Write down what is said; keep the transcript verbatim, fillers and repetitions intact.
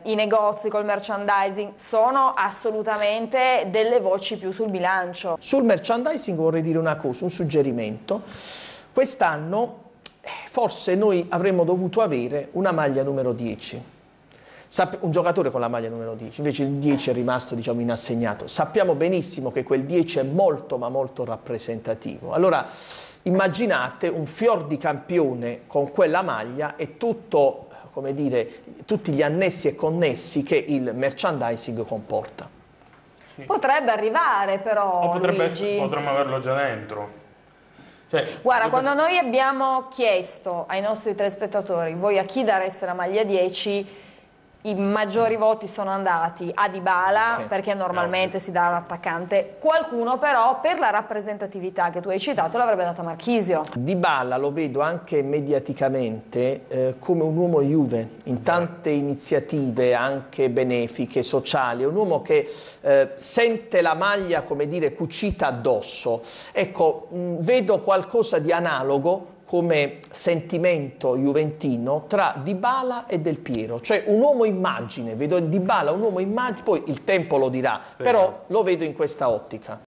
I negozi col merchandising sono assolutamente delle voci più sul bilancio. Sul merchandising vorrei dire una cosa, un suggerimento. Quest'anno forse noi avremmo dovuto avere una maglia numero dieci. Un giocatore con la maglia numero dieci, invece il dieci è rimasto, diciamo, inassegnato. Sappiamo benissimo che quel dieci è molto ma molto rappresentativo. Allora immaginate un fior di campione con quella maglia e tutto, come dire, tutti gli annessi e connessi che il merchandising comporta. Sì. Potrebbe arrivare però, o potrebbe Luigi. essere, potremmo averlo già dentro. Cioè, Guarda, quando noi abbiamo chiesto ai nostri telespettatori voi a chi dareste la maglia dieci, i maggiori voti sono andati a Dybala, sì, perché normalmente si dà un attaccante. Qualcuno però, per la rappresentatività che tu hai citato, l'avrebbe data a Marchisio. Dybala lo vedo anche mediaticamente eh, come un uomo Juve, in tante iniziative anche benefiche, sociali. È un uomo che eh, sente la maglia, come dire, cucita addosso. Ecco, mh, vedo qualcosa di analogo come sentimento juventino tra Dybala e Del Piero, cioè un uomo immagine, vedo Dybala un uomo immagine, poi il tempo lo dirà, Spero. però lo vedo in questa ottica.